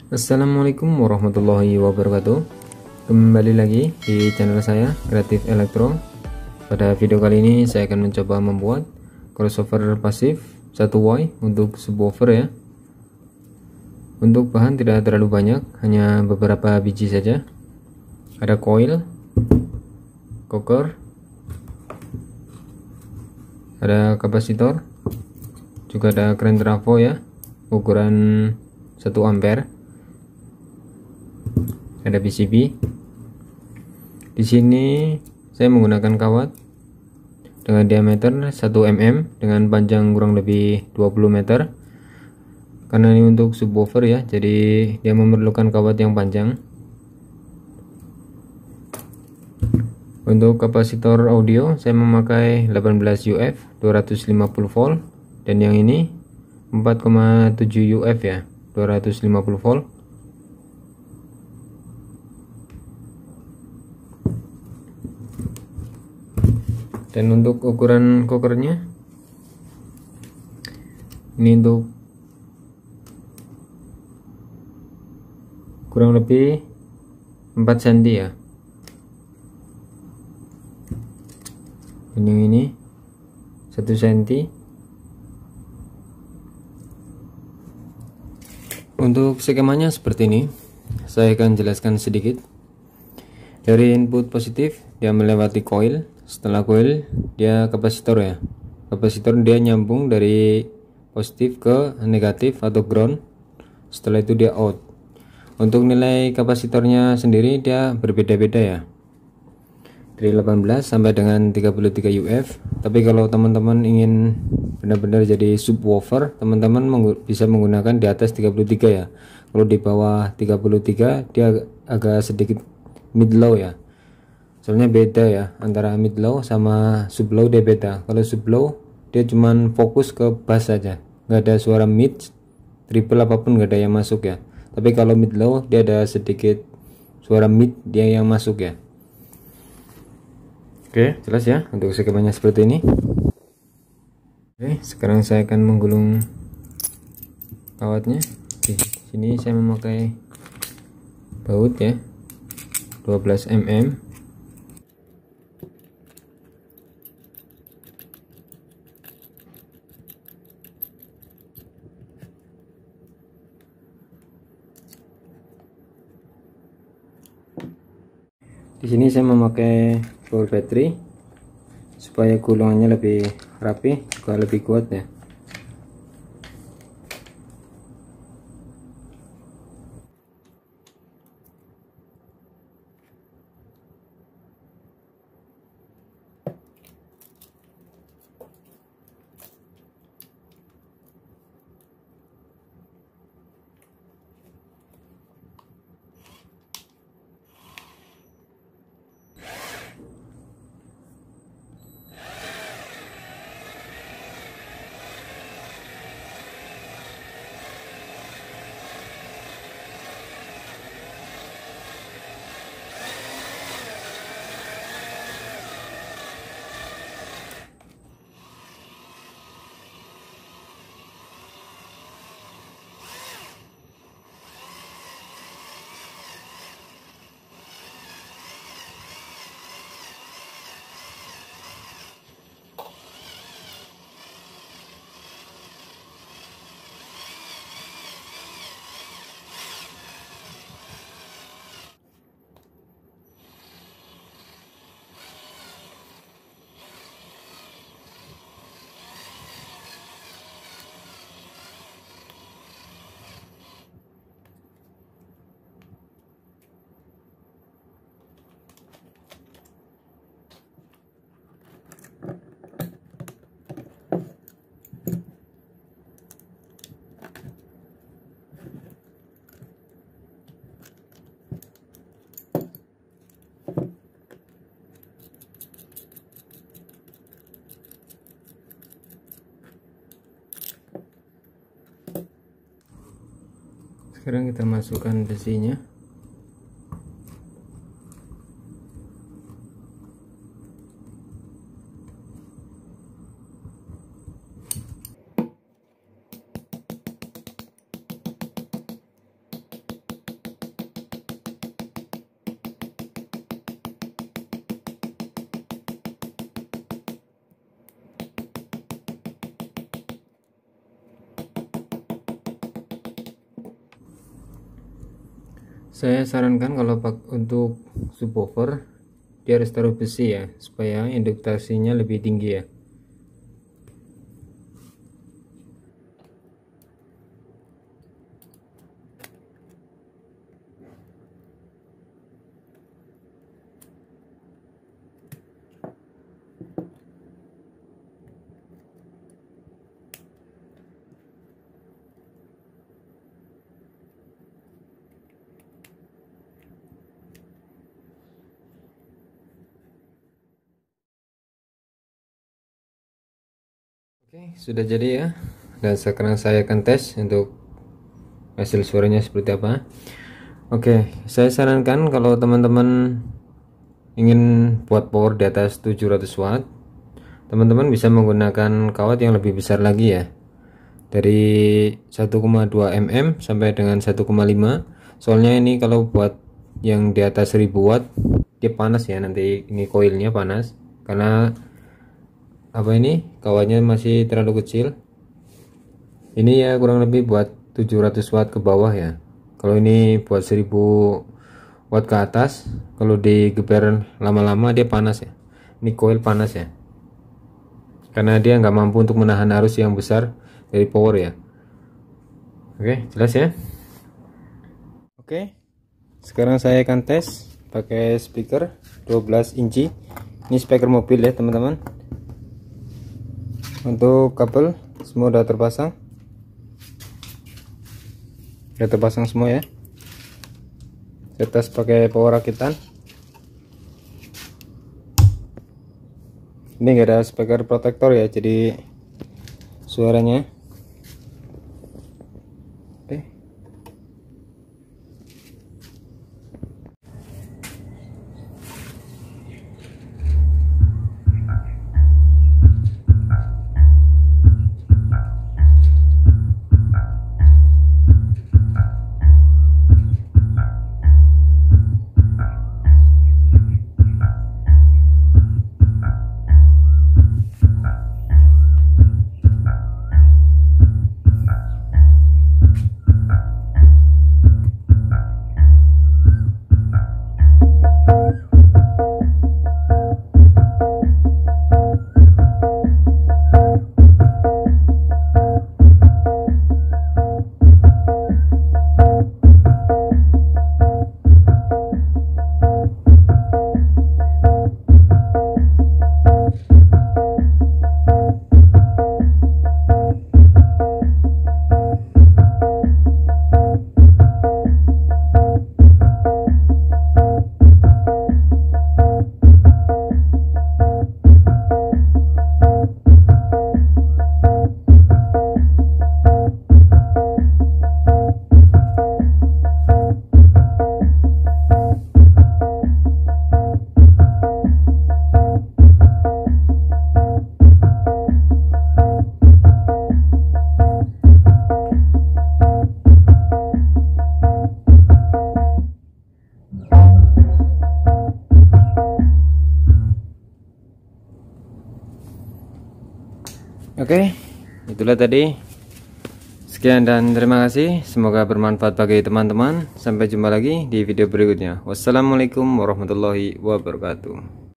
Assalamualaikum warahmatullahi wabarakatuh. Kembali lagi di channel saya Kreatif Elektro. Pada video kali ini saya akan mencoba membuat crossover pasif 1Y untuk subwoofer ya. Untuk bahan tidak terlalu banyak, hanya beberapa biji saja. Ada coil, coker, ada kapasitor, juga ada kren trafo ya, ukuran 1 ampere. Ada PCB. Di sini saya menggunakan kawat dengan diameter 1 mm dengan panjang kurang lebih 20 meter. Karena ini untuk subwoofer ya, jadi dia memerlukan kawat yang panjang. Untuk kapasitor audio saya memakai 18 UF 250 volt, dan yang ini 4,7 UF ya, 250 volt. Dan untuk ukuran kokernya, ini untuk kurang lebih 4 cm ya. Dan yang ini 1 cm. Untuk skemanya seperti ini, saya akan jelaskan sedikit. Dari input positif dia melewati coil, setelah coil dia kapasitor ya. Kapasitor dia nyambung dari positif ke negatif atau ground, setelah itu dia out. Untuk nilai kapasitornya sendiri dia berbeda-beda ya, dari 18 sampai dengan 33 UF. Tapi kalau teman-teman ingin benar-benar jadi subwoofer, teman-teman bisa menggunakan di atas 33 ya. Kalau di bawah 33 dia agak sedikit mid low ya, soalnya beda ya antara mid low sama sub low, dia beda. Kalau sub low dia cuman fokus ke bass saja, nggak ada suara mid, triple apapun nggak ada yang masuk ya. Tapi kalau mid low dia ada sedikit suara mid dia yang masuk ya. Oke, jelas ya untuk skemanya seperti ini. Oke, sekarang saya akan menggulung kawatnya. Di sini saya memakai baut ya, 12 mm. Di sini saya memakai power battery supaya gulungannya lebih rapi, juga lebih kuat ya. Sekarang kita masukkan besinya. Saya sarankan kalau untuk subwoofer dia harus taruh besi ya, supaya induktasinya lebih tinggi ya. Oke, sudah jadi ya. Dan sekarang saya akan tes untuk hasil suaranya seperti apa. Oke, saya sarankan kalau teman-teman ingin buat power di atas 700 watt, teman-teman bisa menggunakan kawat yang lebih besar lagi ya. Dari 1,2 mm sampai dengan 1,5. Soalnya ini kalau buat yang di atas 1000 watt dia panas ya, nanti ini koilnya panas karena apa, ini kawatnya masih terlalu kecil. Ini ya kurang lebih buat 700 watt ke bawah ya. Kalau ini buat 1000 watt ke atas, kalau digeber lama-lama dia panas ya. Ini koil panas ya, karena dia nggak mampu untuk menahan arus yang besar dari power ya. Oke, jelas ya. Oke, sekarang saya akan tes pakai speaker 12 inci. Ini speaker mobil ya teman-teman. Untuk kabel semua udah terpasang, semua ya. Saya tes pakai power rakitan. Ini enggak ada speaker protektor ya, jadi suaranya oke. Oke, itulah tadi. Sekian dan terima kasih. Semoga bermanfaat bagi teman-teman. Sampai jumpa lagi di video berikutnya. Wassalamualaikum warahmatullahi wabarakatuh.